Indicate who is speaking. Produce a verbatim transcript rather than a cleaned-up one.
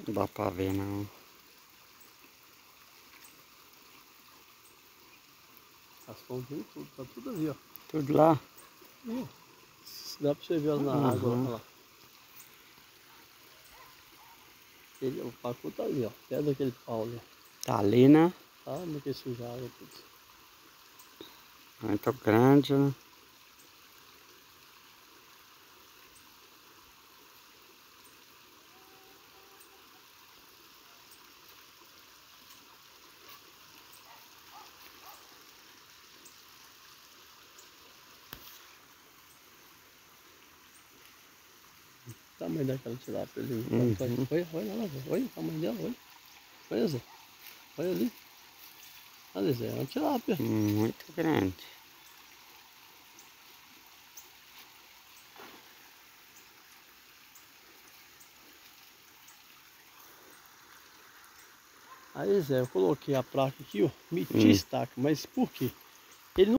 Speaker 1: Não dá pra ver não.
Speaker 2: As pontinhas tudo, tá tudo ali, ó.
Speaker 1: Tudo lá?
Speaker 2: Ih, dá pra você ver na
Speaker 1: Uhum.
Speaker 2: água, olha lá. Ele, o pacu tá ali, ó. Perto daquele pau ali.
Speaker 1: Tá ali, né?
Speaker 2: Ah, não quer sujar água tudo.
Speaker 1: Muito grande, né?
Speaker 2: O tamanho daquela tilápia ali.
Speaker 1: Uhum.
Speaker 2: Olha, olha lá, olha o tamanho dela, olha. Olha, Zé. Olha ali. Olha, Zé, é uma tilápia.
Speaker 1: Muito grande.
Speaker 2: Aí, Zé, eu coloquei a placa aqui, ó. Meti
Speaker 1: Hum.
Speaker 2: estaca, mas por quê?